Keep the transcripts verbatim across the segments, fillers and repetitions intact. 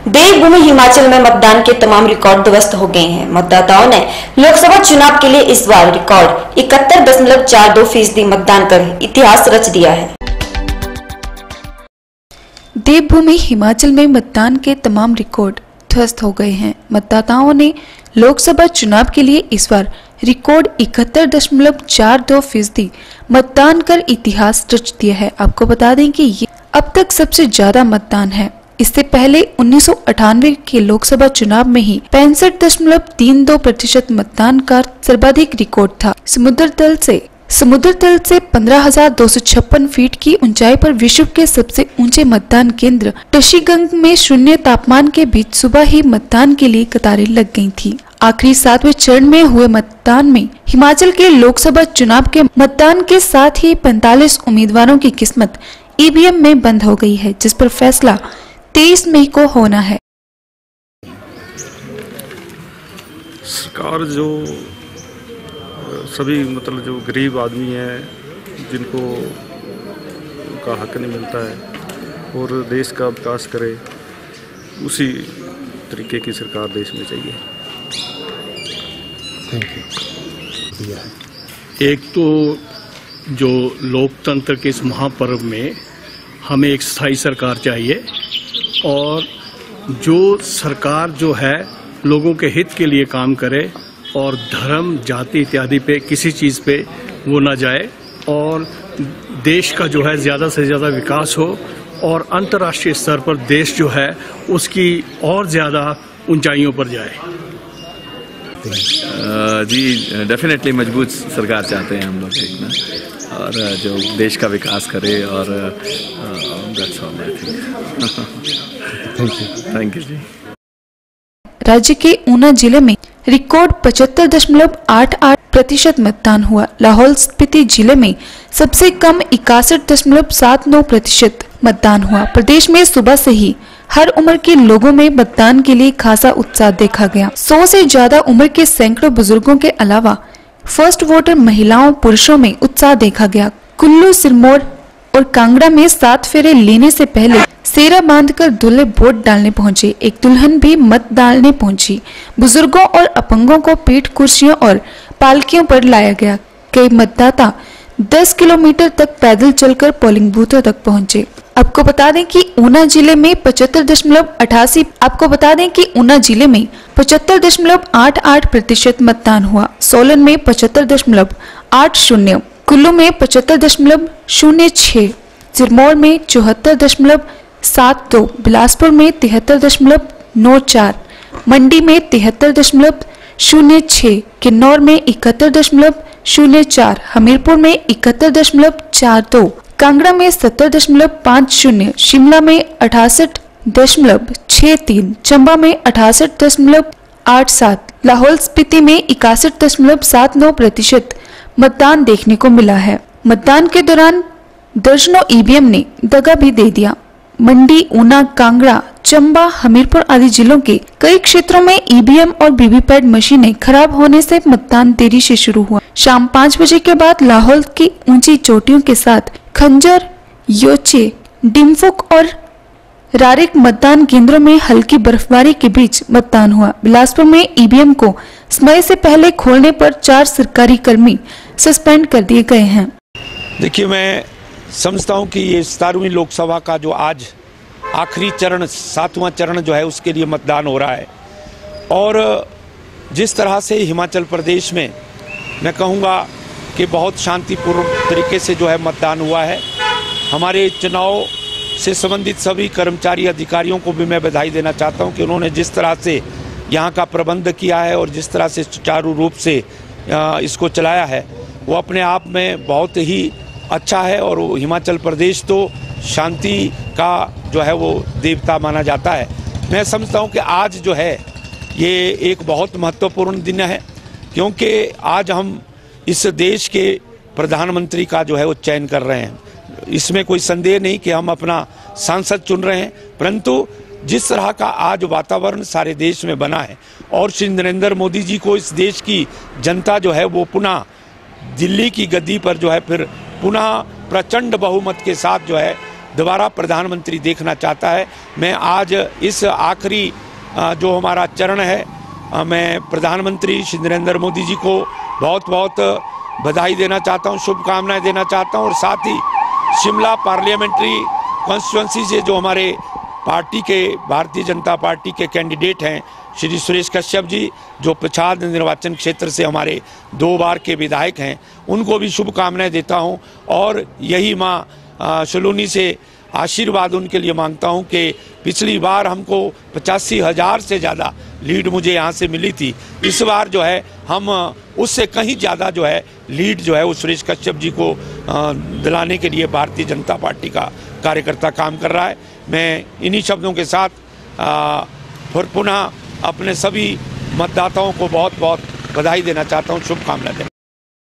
देवभूमि हिमाचल में मतदान के तमाम रिकॉर्ड ध्वस्त हो गए हैं। मतदाताओं ने लोकसभा चुनाव के लिए इस बार रिकॉर्ड इकहत्तर दशमलव चार दो फीसदी मतदान कर इतिहास रच दिया है। देवभूमि हिमाचल में मतदान के तमाम रिकॉर्ड ध्वस्त हो गए हैं। मतदाताओं ने लोकसभा चुनाव के लिए इस बार रिकॉर्ड इकहत्तर दशमलव चार दो फीसदी मतदान कर इतिहास रच दिया है। आपको बता दें कि ये अब तक सबसे ज्यादा मतदान है। इससे पहले उन्नीस सौ अठानवे के लोकसभा चुनाव में ही पैंसठ दशमलव तीन दो प्रतिशत मतदान का सर्वाधिक रिकॉर्ड था। समुद्र तल से समुद्र तल से पंद्रह हजार दो सौ छप्पन फीट की ऊंचाई पर विश्व के सबसे ऊंचे मतदान केंद्र टशीगंग में शून्य तापमान के बीच सुबह ही मतदान के लिए कतारें लग गई थी। आखिरी सातवें चरण में हुए मतदान में हिमाचल के लोकसभा चुनाव के मतदान के साथ ही पैंतालीस उम्मीदवारों की किस्मत ईवीएम में बंद हो गई है, जिस पर फैसला तेईस मई को होना है। सरकार जो सभी मतलब जो गरीब आदमी है जिनको उनका हक नहीं मिलता है और देश का विकास करे, उसी तरीके की सरकार देश में चाहिए। Thank you. एक तो जो लोकतंत्र के इस महापर्व में हमें एक स्थायी सरकार चाहिए और जो सरकार जो है लोगों के हित के लिए काम करे और धर्म जाति इत्यादि पे किसी चीज़ पे वो ना जाए और देश का जो है ज़्यादा से ज़्यादा विकास हो और अंतर्राष्ट्रीय स्तर पर देश जो है उसकी और ज़्यादा ऊंचाइयों पर जाए। जी डेफिनेटली मजबूत सरकार चाहते हैं हम लोग एक ना, और जो देश का विकास करे और thank you thank you ji. राज्य के ऊना जिले में रिकॉर्ड पचहत्तर दशमलव आठ आठ प्रतिशत मतदान हुआ। लाहौल स्पीति जिले में सबसे कम इकसठ दशमलव सात नौ प्रतिशत मतदान हुआ। प्रदेश में सुबह से ही हर उम्र के लोगों में मतदान के लिए खासा उत्साह देखा गया। सौ से ज्यादा उम्र के सैकड़ों बुजुर्गों के अलावा फर्स्ट वोटर महिलाओं पुरुषों में उत्साह देखा गया। कुल्लू, सिरमौर और कांगड़ा में सात फेरे लेने से पहले सेरा बांधकर दूल्हे वोट डालने पहुंचे। एक दुल्हन भी मत डालने पहुंची। बुजुर्गों और अपंगों को पीठ कुर्सियों और पालकियों पर लाया गया। कई मतदाता दस किलोमीटर तक पैदल चलकर पोलिंग बूथों तक पहुंचे। आपको बता दें कि ऊना जिले में पचहत्तर दशमलव अठासी आपको बता दें कि ऊना जिले में पचहत्तर दशमलव आठ आठ प्रतिशत मतदान हुआ। सोलन में पचहत्तर दशमलव आठ शून्य, कुल्लू में पचहत्तर दशमलव शून्य छह, सिरमौर में चौहत्तर दशमलव सात दो, बिलासपुर में तिहत्तर दशमलव नौ चार, मंडी में तिहत्तर दशमलव शून्य छह, किन्नौर में इकहत्तर दशमलव शून्य चार, हमीरपुर में इकहत्तर दशमलव चार दो, कांगड़ा में सत्तर दशमलव पाँच शून्य, शिमला में अठासठ दशमलव छह तीन, चंबा में अठासठ दशमलव आठ सात, लाहौल स्पीति में इकसठ दशमलव सात नौ प्रतिशत मतदान देखने को मिला है। मतदान के दौरान दर्जनों ईवीएम ने दगा भी दे दिया। मंडी, ऊना, कांगड़ा, चंबा, हमीरपुर आदि जिलों के कई क्षेत्रों में ईवीएम और वीवीपैट मशीनें खराब होने से मतदान देरी से शुरू हुआ। शाम पाँच बजे के बाद लाहौल की ऊंची चोटियों के साथ खंजर, योचे, डिम्फुक और रारिक मतदान केंद्रों में हल्की बर्फबारी के बीच मतदान हुआ। बिलासपुर में ईवीएम को समय से पहले खोलने पर चार सरकारी कर्मी सस्पेंड कर दिए गए हैं। देखिए, मैं समझता हूं कि ये सतारहवीं लोकसभा का जो आज आखिरी चरण, सातवां चरण जो है उसके लिए मतदान हो रहा है और जिस तरह से हिमाचल प्रदेश में मैं कहूँगा कि बहुत शांतिपूर्ण तरीके से जो है मतदान हुआ है। हमारे चुनाव से संबंधित सभी कर्मचारी अधिकारियों को भी मैं बधाई देना चाहता हूं कि उन्होंने जिस तरह से यहाँ का प्रबंध किया है और जिस तरह से सुचारू रूप से इसको चलाया है वो अपने आप में बहुत ही अच्छा है। और हिमाचल प्रदेश तो शांति का जो है वो देवता माना जाता है। मैं समझता हूँ कि आज जो है ये एक बहुत महत्वपूर्ण दिन है क्योंकि आज हम इस देश के प्रधानमंत्री का जो है वो चयन कर रहे हैं। इसमें कोई संदेह नहीं कि हम अपना सांसद चुन रहे हैं, परंतु जिस तरह का आज वातावरण सारे देश में बना है और श्री नरेंद्र मोदी जी को इस देश की जनता जो है वो पुनः दिल्ली की गद्दी पर जो है फिर पुनः प्रचंड बहुमत के साथ जो है दोबारा प्रधानमंत्री देखना चाहता है। मैं आज इस आखिरी जो हमारा चरण है, मैं प्रधानमंत्री श्री नरेंद्र मोदी जी को बहुत बहुत बधाई देना चाहता हूं, शुभकामनाएं देना चाहता हूं। और साथ ही शिमला पार्लियामेंट्री कॉन्स्टिट्यूंसी से जो हमारे पार्टी के भारतीय जनता पार्टी के कैंडिडेट हैं श्री सुरेश कश्यप जी, जो पछाद निर्वाचन क्षेत्र से हमारे दो बार के विधायक हैं, उनको भी शुभकामनाएं देता हूं। और यही मां सलोनी से आशीर्वाद उनके लिए मांगता हूं कि पिछली बार हमको पचासी हजार से ज़्यादा लीड मुझे यहाँ से मिली थी। इस बार जो है हम उससे कहीं ज़्यादा जो है लीड जो है वो सुरेश कश्यप जी को दिलाने के लिए भारतीय जनता पार्टी का कार्यकर्ता काम कर रहा है। मैं इन्हीं शब्दों के साथ फिर पुनः अपने सभी मतदाताओं को बहुत बहुत बधाई देना चाहता हूँ, शुभकामनाएं देना।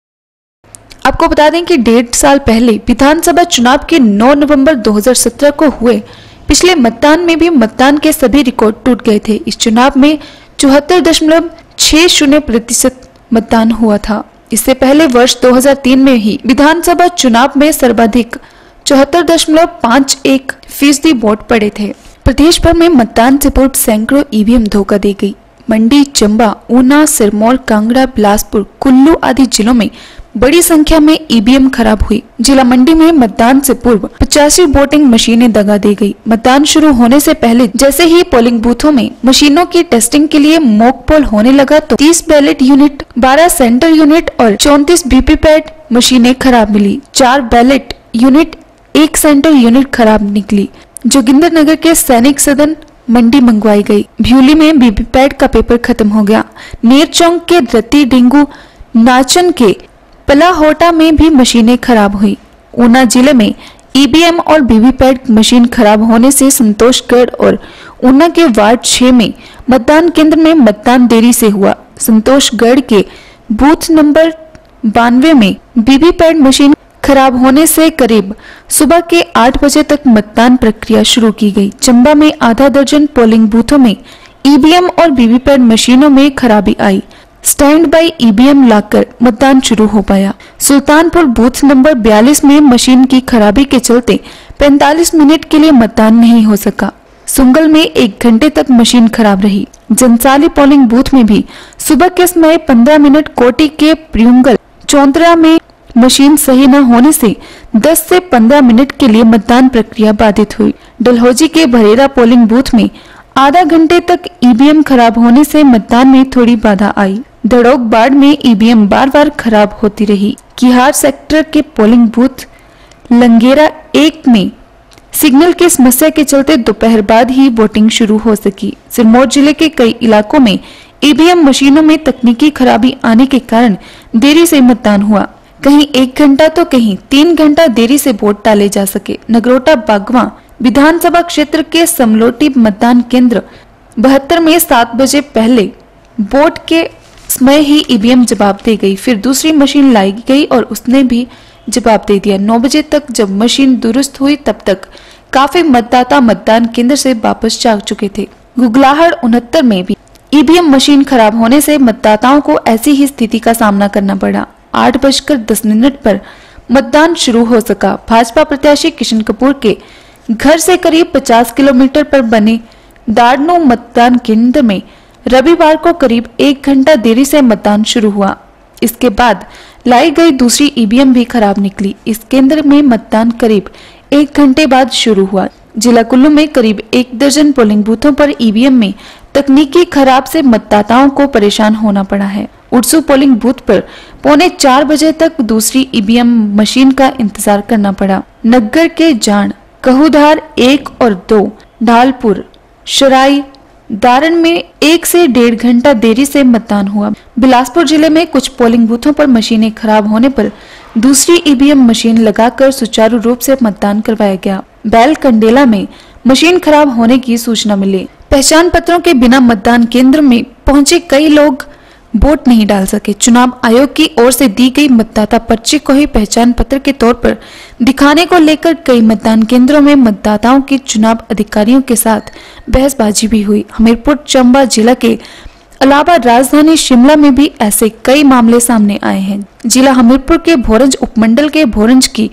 आपको बता दें कि डेढ़ साल पहले विधानसभा चुनाव के नौ नवंबर दो हज़ार सत्रह को हुए पिछले मतदान में भी मतदान के सभी रिकॉर्ड टूट गए थे। इस चुनाव में चौहत्तर दशमलव छह शून्य प्रतिशत मतदान हुआ था। इससे पहले वर्ष दो हज़ार तीन में ही विधानसभा चुनाव में सर्वाधिक चौहत्तर दशमलव पाँच एक फीसदी वोट पड़े थे। प्रदेश भर में मतदान से पूर्व सैकड़ों ईवीएम धोखा दी गई। मंडी, चंबा, ऊना, सिरमौर, कांगड़ा, बिलासपुर, कुल्लू आदि जिलों में बड़ी संख्या में ईवीएम खराब हुई। जिला मंडी में मतदान से पूर्व पचासी वोटिंग मशीनें दगा दी गई। मतदान शुरू होने से पहले जैसे ही पोलिंग बूथों में मशीनों की टेस्टिंग के लिए मॉक पोल होने लगा तो तीस बैलेट यूनिट, बारह सेंटर यूनिट और चौंतीस वीवीपैट मशीनें खराब मिली। चार बैलेट यूनिट, एक सेंटर यूनिट खराब निकली। जोगिंदर नगर के सैनिक सदन मंडी मंगवाई गई। भ्यूली में वीवीपैट का पेपर खत्म हो गया। नेरचौक के रत्ती डेंगू, नाचन के पलाहोटा में भी मशीनें खराब हुई। ऊना जिले में ईवीएम और वीवीपैट मशीन खराब होने से संतोषगढ़ और ऊना के वार्ड छह में मतदान केंद्र में मतदान देरी से हुआ। संतोषगढ़ के बूथ नंबर बानवे में वीवीपैट मशीन खराब होने से करीब सुबह के आठ बजे तक मतदान प्रक्रिया शुरू की गई। चंबा में आधा दर्जन पोलिंग बूथों में ईवीएम और वीवीपैट मशीनों में खराबी आई। स्टैंड बाई ईवीएम लाकर मतदान शुरू हो पाया। सुल्तानपुर बूथ नंबर बयालीस में मशीन की खराबी के चलते पैंतालीस मिनट के लिए मतदान नहीं हो सका। सुंगल में एक घंटे तक मशीन खराब रही। जनसाली पोलिंग बूथ में भी सुबह के समय पंद्रह मिनट, कोटी के प्रियुंगल चौंतरा में मशीन सही न होने से दस से पंद्रह मिनट के लिए मतदान प्रक्रिया बाधित हुई। डलहौजी के भरेरा पोलिंग बूथ में आधा घंटे तक ईवीएम खराब होने से मतदान में थोड़ी बाधा आई। दड़ोक बाड़ में ईवीएम बार बार खराब होती रही। किहार सेक्टर के पोलिंग बूथ लंगेरा एक में सिग्नल की समस्या के चलते दोपहर बाद ही वोटिंग शुरू हो सकी। सिरमौर जिले के कई इलाकों में ईवीएम मशीनों में तकनीकी खराबी आने के कारण देरी से मतदान हुआ। कहीं एक घंटा तो कहीं तीन घंटा देरी से वोट डाले जा सके। नगरोटा बागवा विधानसभा क्षेत्र के समलोटी मतदान केंद्र बहत्तर में सात बजे पहले वोट के समय ही ईवीएम जवाब दे गई। फिर दूसरी मशीन लाई गई और उसने भी जवाब दे दिया। नौ बजे तक जब मशीन दुरुस्त हुई तब तक काफी मतदाता मतदान केंद्र से वापस जा चुके थे। गुगलाहड़ उनहत्तर में भी ईवीएम मशीन खराब होने से मतदाताओं को ऐसी ही स्थिति का सामना करना पड़ा। आठ बजकर दस मिनट पर मतदान शुरू हो सका। भाजपा प्रत्याशी किशन कपूर के घर से करीब पचास किलोमीटर पर बने दाड़नो मतदान केंद्र में रविवार को करीब एक घंटा देरी से मतदान शुरू हुआ। इसके बाद लाई गई दूसरी ईवीएम भी खराब निकली। इस केंद्र में मतदान करीब एक घंटे बाद शुरू हुआ। जिला कुल्लू में करीब एक दर्जन पोलिंग बूथों पर ईवीएम में तकनीकी खराब से मतदाताओं को परेशान होना पड़ा है। उड़सू पोलिंग बूथ पर पौने चार बजे तक दूसरी ईवीएम मशीन का इंतजार करना पड़ा। नग्गर के जान, कहूधार एक और दो, ढालपुर, शराई, दारण में एक से डेढ़ घंटा देरी से मतदान हुआ। बिलासपुर जिले में कुछ पोलिंग बूथों पर मशीनें खराब होने पर दूसरी ईवीएम मशीन लगाकर सुचारू रूप से मतदान करवाया गया। बैल कंडेला में मशीन खराब होने की सूचना मिली। पहचान पत्रों के बिना मतदान केंद्र में पहुंचे कई लोग वोट नहीं डाल सके। चुनाव आयोग की ओर से दी गई मतदाता पर्ची को ही पहचान पत्र के तौर पर दिखाने को लेकर कई मतदान केंद्रों में मतदाताओं के चुनाव अधिकारियों के साथ बहसबाजी भी हुई। हमीरपुर चंबा जिला के अलावा राजधानी शिमला में भी ऐसे कई मामले सामने आए हैं। जिला हमीरपुर के भोरंज उपमंडल के भोरंज की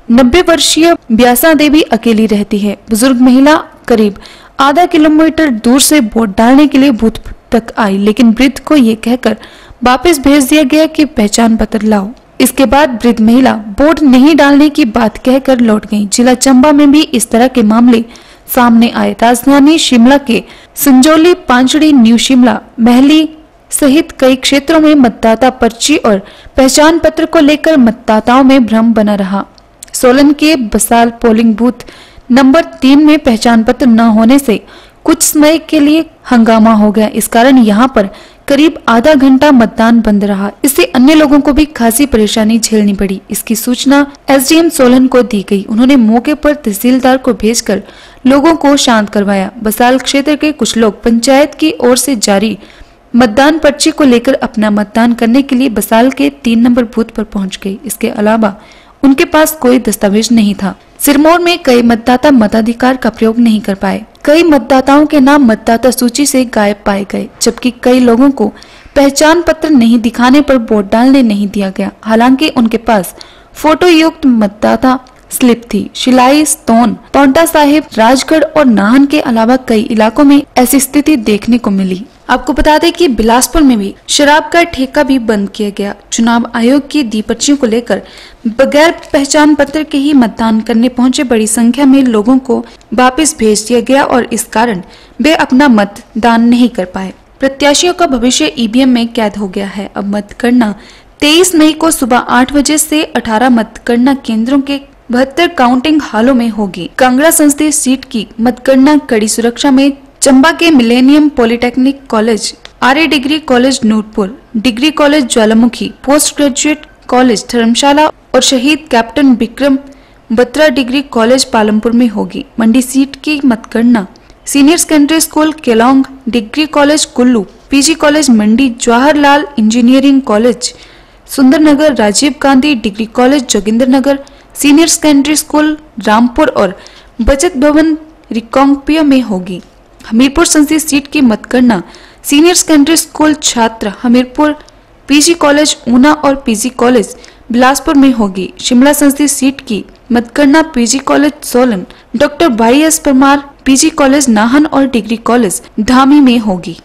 नब्बे वर्षीय ब्यासा देवी अकेली रहती है। बुजुर्ग महिला करीब आधा किलोमीटर दूर से वोट डालने के लिए बूथ तक आई, लेकिन वृद्ध को ये कहकर वापस भेज दिया गया कि पहचान पत्र लाओ। इसके बाद वृद्ध महिला वोट नहीं डालने की बात कहकर लौट गई। जिला चंबा में भी इस तरह के मामले सामने आए। राजधानी शिमला के संजौली, पांचड़ी, न्यू शिमला, महली सहित कई क्षेत्रों में मतदाता पर्ची और पहचान पत्र को लेकर मतदाताओं में भ्रम बना रहा। सोलन के बसाल पोलिंग बूथ नंबर तीन में पहचान पत्र न होने से कुछ समय के लिए हंगामा हो गया। इस कारण यहां पर करीब आधा घंटा मतदान बंद रहा। इससे अन्य लोगों को भी खासी परेशानी झेलनी पड़ी। इसकी सूचना एसडीएम सोलन को दी गई। उन्होंने मौके पर तहसीलदार को भेजकर लोगों को शांत करवाया। बसाल क्षेत्र के कुछ लोग पंचायत की ओर से जारी मतदान पर्ची को लेकर अपना मतदान करने के लिए बसाल के तीन नंबर बूथ पर पहुंच गए। इसके अलावा उनके पास कोई दस्तावेज नहीं था। सिरमौर में कई मतदाता मताधिकार का प्रयोग नहीं कर पाए। कई मतदाताओं के नाम मतदाता सूची से गायब पाए गए, जबकि कई लोगों को पहचान पत्र नहीं दिखाने पर वोट डालने नहीं दिया गया। हालांकि उनके पास फोटो युक्त मतदाता स्लिप थी। शिलाई, स्तोन, पांवटा साहिब, राजगढ़ और नाहन के अलावा कई इलाकों में ऐसी स्थिति देखने को मिली। आपको बता दें कि बिलासपुर में भी शराब का ठेका भी बंद किया गया। चुनाव आयोग की दी पर्चियों को लेकर बगैर पहचान पत्र के ही मतदान करने पहुंचे बड़ी संख्या में लोगों को वापस भेज दिया गया और इस कारण वे अपना मतदान नहीं कर पाए। प्रत्याशियों का भविष्य ईवीएम में कैद हो गया है। अब मतगणना तेईस मई को सुबह आठ बजे से अठारह मतगणना केंद्रों के बहत्तर काउंटिंग हॉलों में होगी। कांगड़ा संसदीय सीट की मतगणना कड़ी सुरक्षा में चंबा के Millennium Polytechnic College, Arya degree college Nurpur, degree college Jawalamukhi, post graduate college Dharamshala और शहीद captain Vikram Batra degree college Palampur में होगी। मंडी सीट की मतगणना senior secondary school Keylong, degree college Kullu, PG college Mandi, Jawaharlal engineering college Sundernagar, Rajiv Gandhi degree college Jogindernagar, senior secondary school Rampur और बचत भवन रिकांगपिया में होगी। हमीरपुर संसदीय सीट की मतगणना सीनियर सेकेंडरी स्कूल छात्र हमीरपुर, पीजी कॉलेज ऊना और पीजी कॉलेज बिलासपुर में होगी। शिमला संसदीय सीट की मतगणना PG college Solan, doctor Y S Parmar, PG college Nahan और डिग्री कॉलेज धामी में होगी।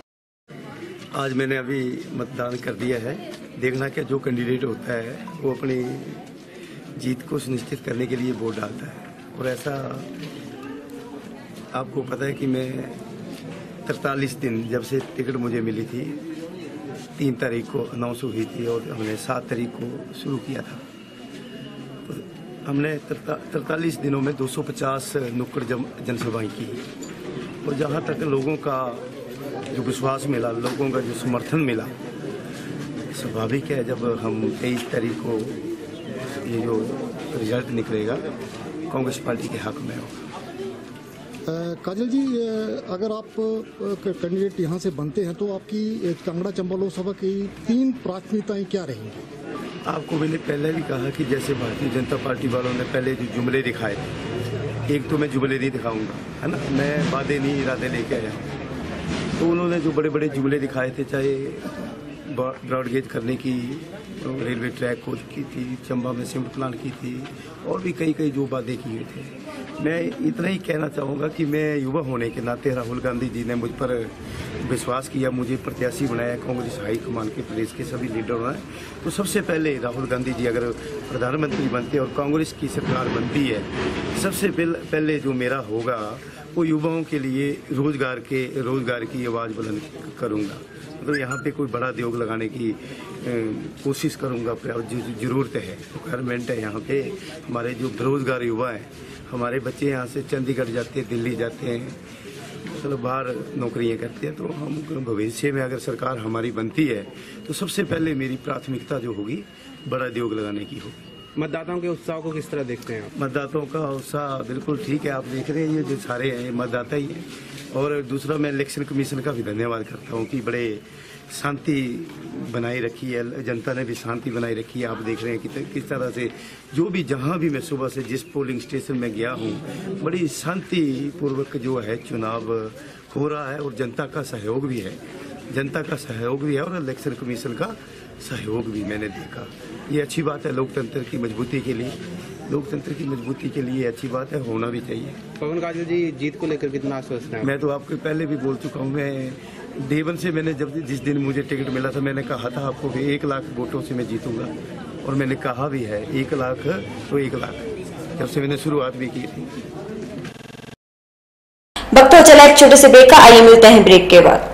आज मैंने अभी मतदान कर दिया है। देखना क्या जो कैंडिडेट होता है वो अपनी जीत को सुनिश्चित करने के लिए वोट डालता है। और ऐसा आपको पता है कि मैं तैंतालीस दिन जब से टिकट मुझे मिली थी, तीन तारीख को अनाउंस हुई थी और हमने सात तारीख को शुरू किया था। तो हमने तैंतालीस दिनों में दो सौ पचास नुक्कड़ जनसभाएं की और जहाँ तक लोगों का जो विश्वास मिला, लोगों का जो समर्थन मिला, स्वाभाविक है जब हम तेईस तारीख को ये जो रिजल्ट निकलेगा कांग्रेस पार्टी के हक में होगा। काजल जी, अगर आप कैंडिडेट यहाँ से बनते हैं तो आपकी कांगड़ा चंबा लोकसभा की तीन प्राथमिकताएं क्या रहेंगी? आपको मैंने पहले भी कहा कि जैसे भारतीय जनता पार्टी वालों ने पहले जो जुमले दिखाए थे, एक तो मैं जुमले नहीं दिखाऊंगा, है ना, मैं वादे नहीं इरादे लेके आया हूँ। तो उन्होंने जो बड़े बड़े जुमले दिखाए थे, चाहे ब्रॉडगेज करने की, रेलवे ट्रैक खोज की थी, चंबा में सीमेंट प्लांट की थी और भी कई कई जो वादे किए थे, मैं इतना ही कहना चाहूँगा कि मैं युवा होने के नाते राहुल गांधी जी ने मुझ पर विश्वास किया, मुझे प्रत्याशी बनाया कांग्रेस हाईकमान के प्रदेश के सभी लीडरों ने। तो सबसे पहले राहुल गांधी जी अगर प्रधानमंत्री बनते और कांग्रेस की सरकार बनती है, सबसे पहले जो मेरा होगा वो युवाओं के लिए रोजगार के रोजगार की आवाज़ बुलंद करूँगा। तो यहाँ पे कोई बड़ा उद्योग लगाने की कोशिश करूँगा, जो ज़रूरत है, रिक्वायरमेंट है। यहाँ पे हमारे जो बेरोजगार युवा हैं, हमारे बच्चे यहाँ से चंडीगढ़ जाते हैं, दिल्ली जाते हैं, मतलब बाहर नौकरियाँ करते हैं। तो हम भविष्य में अगर सरकार हमारी बनती है तो सबसे पहले मेरी प्राथमिकता जो होगी बड़ा उद्योग लगाने की होगी। मतदाताओं के उत्साह को किस तरह देखते हैं आप? मतदाताओं का उत्साह बिल्कुल ठीक है, आप देख रहे हैं ये जो सारे हैं मतदाता ही हैं। और दूसरा मैं इलेक्शन कमीशन का भी धन्यवाद करता हूँ कि बड़े शांति बनाई रखी है, जनता ने भी शांति बनाई रखी है। आप देख रहे हैं कि किस तरह से जो भी जहाँ भी मैं सुबह से जिस पोलिंग स्टेशन में गया हूँ, बड़ी शांति पूर्वक जो है चुनाव हो रहा है और जनता का सहयोग भी है, जनता का सहयोग भी है और इलेक्शन कमीशन का सहयोग भी मैंने देखा। ये अच्छी बात है लोकतंत्र की मजबूती के लिए। लोकतंत्र की मजबूती के लिए अच्छी बात है, होना भी चाहिए। पवन काजल जी जीत को लेकर कितना आश्वस्त हैं? मैं तो आपको पहले भी बोल चुका हूँ। मैं देवन से मैंने जब जिस दिन मुझे टिकट मिला था मैंने कहा था आपको कि एक लाख वोटों से मैं जीतूंगा, और मैंने कहा भी है एक लाख तो एक लाख, जब से मैंने शुरुआत भी की थी। वक्त हो चला एक छोटे से ब्रेक का, आइए मिलते हैं ब्रेक के बाद।